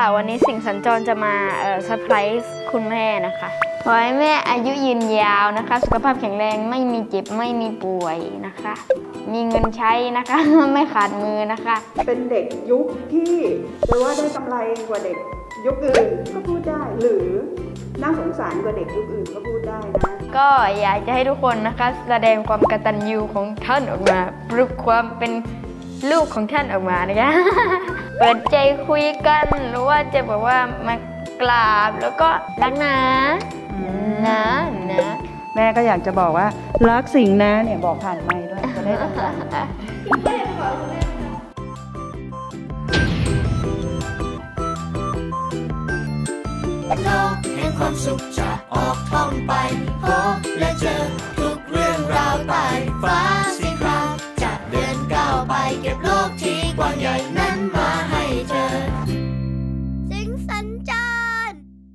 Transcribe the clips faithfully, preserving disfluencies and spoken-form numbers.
วันนี้สิ่งสัญจรจะมาเอ่อเซอร์ไพรส์คุณแม่นะคะขอให้แม่อายุยืนยาวนะคะสุขภาพแข็งแรงไม่มีเจ็บไม่มีป่วยนะคะมีเงินใช้นะคะไม่ขาดมือนะคะเป็นเด็กยุคที่จะว่าได้กำไรกว่าเด็กยุคอื่นก็พูดได้หรือน่าสงสารกว่าเด็กยุคอื่นก็พูดได้นะก็อยากจะให้ทุกคนนะคะแสดงความกตัญญูของท่านออกมาปลุกความเป็นลูกของท่านออกมานะคะเปิดใจคุยกันหรือว่าจะบอกว่ามากราบแล้วก็รักนะนะนะแม่ก็อยากจะบอกว่ารักสิ่งนะเนี่ยบอกผ่านไมค์ด้วยจะได้ดังโลกแห่งความสุขจะออกท่องไปพบและเจอทุกเรื่องราวใต้ฟ้าสีครามจะเดินก้าวไปเก็บโลกที่กว้างใหญ่นั้นมาให้เธอสิ่งสัญจร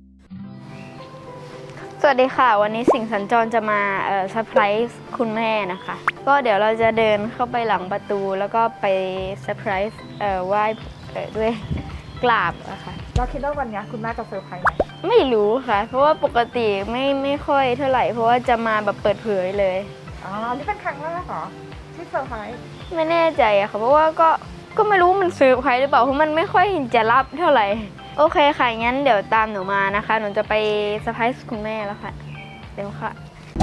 สวัสดีค่ะวันนี้สิ่งสัญจรจะมาเอ่อเซอร์ไพรส์คุณแม่นะคะก็เดี๋ยวเราจะเดินเข้าไปหลังประตูแล้วก็ไปเซอร์ไพรส์เอ่อไหว้เอ่อด้วยกราบอะค่ะเราคิดว่าวันนี้คุณแม่จะเซอร์ไพรส์ไหมไม่รู้ค่ะเพราะว่าปกติไม่ไม่ค่อยเท่าไหร่เพราะว่าจะมาแบบเปิดเผยเลยอ๋อนี่เป็นครั้งแรกเหรอที่เซอร์ไพรส์ไม่แน่ใจอะค่ะเพราะว่าก็ก็ไม่รู้มันเซอร์ไพรส์หรือเปล่าเพราะมันไม่ค่อยจะรับเท่าไหร่โอเคค่ะงั้นเดี๋ยวตามหนูมานะคะหนูจะไปเซอร์ไพรส์คุณแม่แล้วค่ะเดี๋ยวค่ะ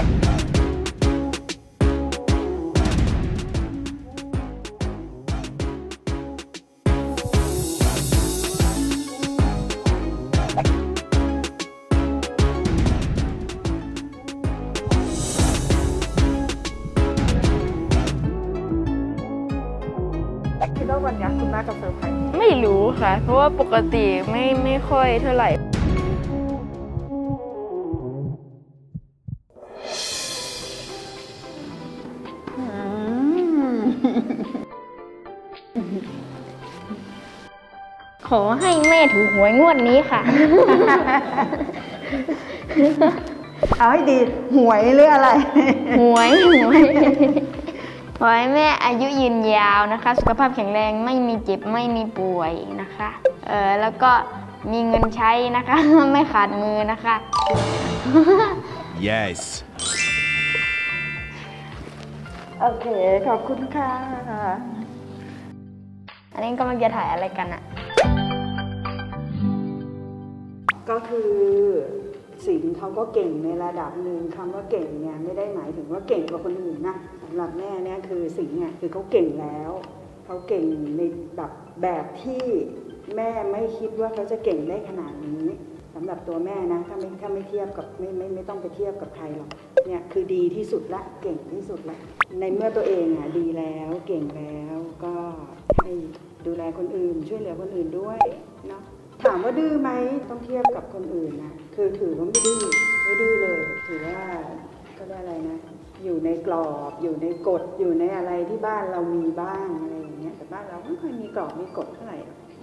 คิดว่าวันนี้คุณแม่จะเซอร์ไพรส์ไม่รู้ค่ะเพราะว่าปกติไม่ไม่ค่อยเท่าไหร่ขอให้แม่ถูกหวยงวดนี้ค่ะเอาให้ดีหวยหรืออะไรหวยหวยขอให้แม่อายุยืนยาวนะคะสุขภาพแข็งแรงไม่มีเจ็บไม่มีป่วยนะคะเออแล้วก็มีเงินใช้นะคะไม่ขาดมือนะคะ yes โอเคขอบคุณค่ะอันนี้กำลังจะถ่ายอะไรกันอะก็คือสิงห์เขาก็เก่งในระดับหนึ่งคำว่าเก่งเนี่ยไม่ได้หมายถึงว่าเก่งกว่าคนอื่นนะสำหรับแม่เนี่ยคือสิงห์เนี่ยคือเขาเก่งแล้วเขาเก่งในแบบแบบที่แม่ไม่คิดว่าเขาจะเก่งได้ขนาดนี้สำหรับตัวแม่นะถ้าไม่ถ้าไม่เทียบกับไม่ไม่ไม่ต้องไปเทียบกับใครหรอกเนี่ยคือดีที่สุดละเก่งที่สุดละในเมื่อตัวเองอ่ะดีแล้วเก่งแล้วก็ให้ดูแลคนอื่นช่วยเหลือคนอื่นด้วยเนาะถามว่าดื้อไหมต้องเทียบกับคนอื่นนะคือถือว่าไม่ดื้อไม่ดื้อเลยถือว่าก็ได้อะไรนะอยู่ในกรอบอยู่ในกฎอยู่ในอะไรที่บ้านเรามีบ้างอะไรอย่างเงี้ยแต่บ้านเราไม่ค่อยมีกรอบมีกฎเท่าไหร่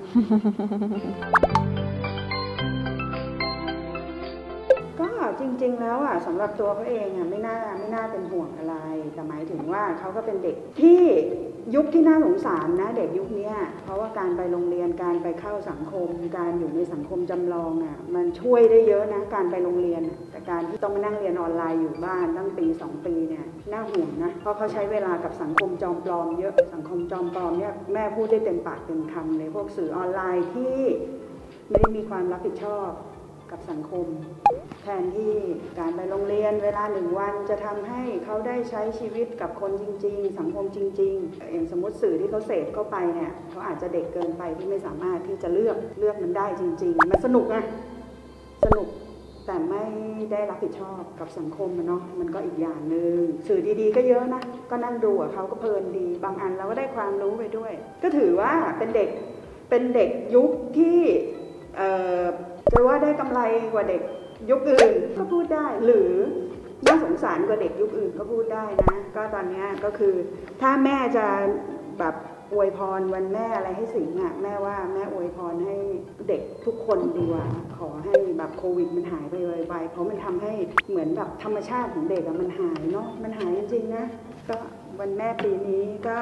ก็จริงๆแล้วอ่ะสำหรับตัวเขาเองอ่ะไม่น่าไม่น่าเป็นห่วงอะไรแต่หมายถึงว่าเขาก็เป็นเด็กที่ยุคที่น่าสงสารนะเด็กยุคนี้เพราะว่าการไปโรงเรียนการไปเข้าสังคมการอยู่ในสังคมจำลองอ่ะมันช่วยได้เยอะนะการไปโรงเรียนแต่การที่ต้องมานั่งเรียนออนไลน์อยู่บ้านตั้งปีสองปีเนี่ยน่าห่วงนะเพราะเขาใช้เวลากับสังคมจอมปลอมเยอะสังคมจอมปลอมเนี่ยแม่พูดได้เต็มปากเต็มคำเลยพวกสื่อออนไลน์ที่ไม่ได้มีความรับผิดชอบกับสังคมแทนที่การไปโรงเรียนเวลาหนึ่งวันจะทำให้เขาได้ใช้ชีวิตกับคนจริงๆสังคมจริงๆอย่างสมมติสื่อที่เขาเสพเข้าไปเนี่ยเขาอาจจะเด็กเกินไปที่ไม่สามารถที่จะเลือกเลือกมันได้จริงๆมันสนุกนะสนุกแต่ไม่ได้รับผิดชอบกับสังคมเนาะมันก็อีกอย่างหนึ่งสื่อดีๆก็เยอะนะก็นั่งดูอ่ะเขาก็เพลินดีบางอันเราก็ได้ความรู้ไปด้วยก็ถือว่าเป็นเด็กเป็นเด็กยุคที่เอ่อจะว่าได้กำไรกว่าเด็กยุคอื่นก็พูดได้หรือน่าสงสารกว่าเด็กยุคอื่นก็พูดได้นะก็ตอนนี้ก็คือถ้าแม่จะแบบอวยพรวันแม่อะไรให้สิงห์อ่ะแม่ว่าแม่อวยพรให้เด็กทุกคนดีกว่าขอให้แบบโควิดมันหายไปไวๆเพราะมันทำให้เหมือนแบบธรรมชาติของเด็กอะมันหายเนาะมันหายจริงๆนะก็วันแม่ปีนี้ก็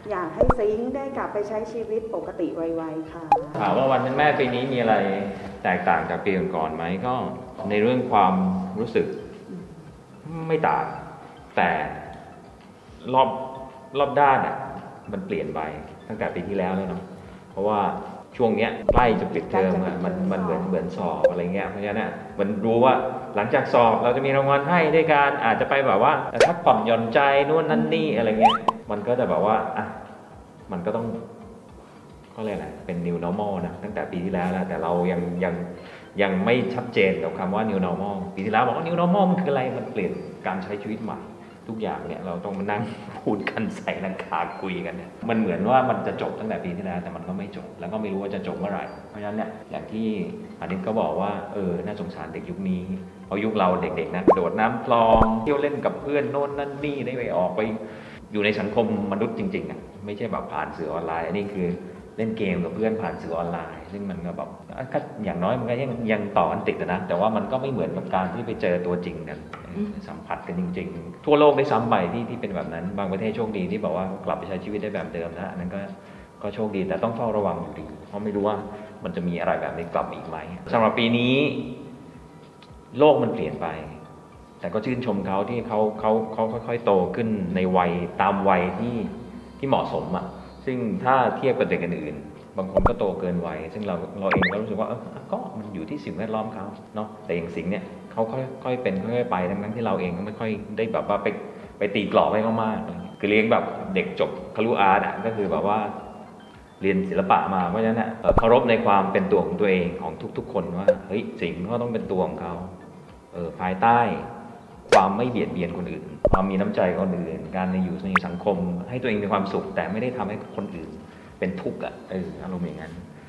อยากให้ซิงค์ได้กลับไปใช้ชีวิตปกติไวๆค่ะถามว่าวันเป็นแม่ปีนี้มีอะไรแตกต่างจากปีก่อนๆไหมก็ในเรื่องความรู้สึกไม่ต่างแต่รอบรอบด้านอ่ะมันเปลี่ยนไปตั้งแต่ปีที่แล้วเลยเนาะเพราะว่าช่วงเนี้ยใกล้จะปิดเทอมอะมันมันเหมือนเหมือนสอบอะไรเงี้ยเพราะฉะนั้นมันรู้ว่าหลังจากสอบเราจะมีรางวัลให้ด้วยการอาจจะไปแบบว่าพักผ่อนหย่อนใจนู่นนั่นนี่อะไรเงี้ยมันก็จะแบบว่าอ่ะมันก็ต้องก็เรียกอะไรเป็น new normal นะตั้งแต่ปีที่แล้วแล้วแต่เรายังยังยังไม่ชัดเจนกับคำว่า new normal ปีที่แล้วบอกว่า new normal มันคืออะไรมันเปลี่ยนการใช้ชีวิตใหม่ทุกอย่างเนี่ยเราต้องมานั่งพูดกันใส่นังคาคุยกันเนี่ยมันเหมือนว่ามันจะจบตั้งแต่ปีที่แล้วแต่มันก็ไม่จบแล้วก็ไม่รู้ว่าจะจบเมื่อไหร่เพราะฉะนั้นเนี่ยอย่างที่อานิตก็บอกว่าเออน่าสงสารเด็กยุคนี้เพราะยุคเราเด็กๆนะโดดน้ำคลองเที่ยวเล่นกับเพื่อนโน่นนั่นนี่ได้ไปออกไปอยู่ในสังคมมนุษย์จริงๆอ่ะไม่ใช่แบบผ่านสื่อออนไลน์อันนี้คือเล่นเกมกับเพื่อนผ่านสื่อออนไลน์ซึ่งมันก็แบบก็อย่างน้อยมันก็ยังยังต่อกันติดนะแต่ว่ามันก็ไม่เหมือนกับการที่ไปเจอตัวจริงกันสัมผัสกันจริงๆทั่วโลกได้ซ้ำไปที่ที่เป็นแบบนั้นบางประเทศโชคดีที่บอกว่ากลับไปใช้ชีวิตได้แบบเดิมนะอันนั้นก็ก็โชคดีแต่ต้องเฝ้าระวังอยู่ดีเพราะไม่รู้ว่ามันจะมีอะไรแบบนี้กลับมาอีกไหมสำหรับปีนี้โลกมันเปลี่ยนไปแต่ก็ชื่นชมเขาที่เขาเขาเขาค่อยๆโตขึ้นในวัยตามวัยที่ที่เหมาะสมอ่ะซึ่งถ้าเทียบกับเด็กอื่นบางคนก็โตเกินวัยซึ่งเราเราเองก็รู้สึกว่าเออก็มันอยู่ที่สิ่งแวดล้อมเขาเนาะแต่อย่างสิงเนี่ยเขาค่อยๆเป็นค่อยๆไปทั้งๆที่เราเองก็ไม่ค่อยได้แบบว่าไปไปตีกรอบให้เขามากอะไรเงี้ยคือเลี้ยงแบบเด็กจบครุอาร์ตอ่ะก็คือแบบว่าเรียนศิลปะมาเพราะฉะนั้นเนี่ยเคารพในความเป็นตัวของตัวเองของทุกๆคนว่าเฮ้ยสิงเขาต้องเป็นตัวของเขาเออภายใต้ความไม่เบียดเบียนคนอื่นความมีน้ำใจคนอื่นการในอยู่ในสังคมให้ตัวเองมีความสุขแต่ไม่ได้ทำให้คนอื่นเป็นทุกข์อ่ะเอออารมณ์อย่างนั้น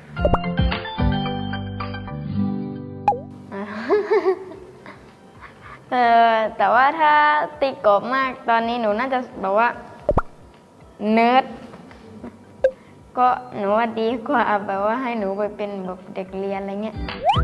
เออแต่ว่าถ้าตีกรอบมากตอนนี้หนูน่าจะแบบว่าเนิร์ดก็หนูว่าดีกว่าแบบว่าให้หนูไปเป็นแบบเด็กเรียนอะไรเงี้ย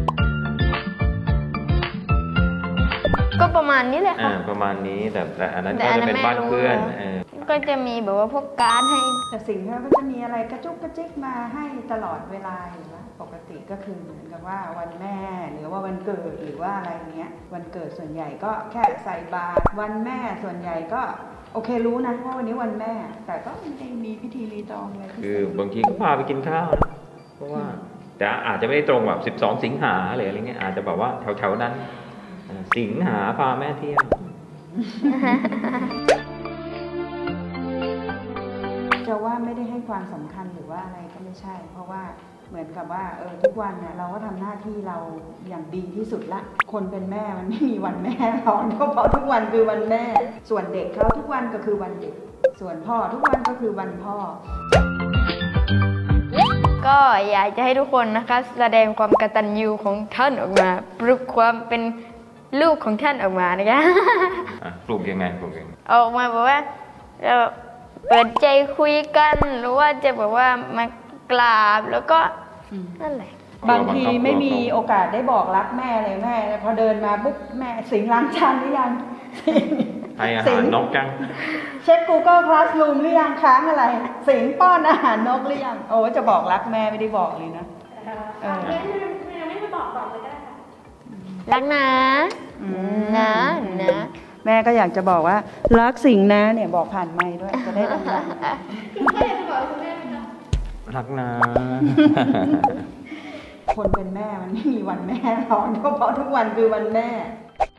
ก็ประมาณนี้เลยค่ะประมาณนี้แต่แต่อันนั้นแต่ก็อันจะนั้นเป็นแม่บ้านรู้เพื่อนแล้วเออก็จะมีแบบว่าพวกการ์ดให้แต่สิ่งที่เขาก็จะมีอะไรกระจุกกระจิกมาให้ตลอดเวลาอยู่แล้วปกติก็คือเหมือนกับว่าวันแม่หรือว่าวันเกิดหรือว่าอะไรเงี้ยวันเกิดส่วนใหญ่ก็แค่ใส่บาตรวันแม่ส่วนใหญ่ก็โอเครู้นะว่าวันนี้วันแม่แต่ก็ไม่ได้มีพิธีรีตองอะไรคือบางทีก็พาไปกินข้าวนะเพราะว่าแต่อาจจะไม่ได้ตรงแบบสิบสองสิงหาหรืออะไรเงี้ยอาจจะแบบว่าแถวๆนั้นสิงหาพาแม่เที่ยวจะว่าไม่ได้ให้ความสำคัญหรือว่าอะไรก็ไม่ใช่ เพราะว่าเหมือนกับว่าเออทุกวันเนี่ยเราก็ทำหน้าที่เราอย่างดีที่สุดละคนเป็นแม่มันไม่มีวันแม่หรอกก็เพราะทุกวันคือวันแม่ส่วนเด็กเขาทุกวันก็คือวันเด็กส่วนพ่อทุกวันก็คือวันพ่อก็อยากจะให้ทุกคนนะคะแสดงความกตัญญูของท่านออกมาปลุกความเป็นลูกของท่านออกมานะคะปลูกยังไงปลูกยังไงออกมาแบบว่าเราเปิดใจคุยกันหรือว่าจะแบบว่ามากราบแล้วก็นั่นแหละบางทีไม่มีโอกาสได้บอกรักแม่เลยแม่พอเดินมาปุ๊บแม่สิงล้างจานหรือยังให้อาหารนกจังเช็ค Google Classroom หรือยังค้างอะไรสิงป้อนอาหารนกหรือยังโอ้จะบอกรักแม่ไม่ได้บอกเลยนะเออรักนะนะนะแม่ก็อยากจะบอกว่ารักสิงนะเนี่ยบอกผ่านไมค์ด้วยจะได้ดังรักนะๆคนเป็นแม่มันไม่มีวันแม่หรอกก็เพราะทุกวันคือวันแม่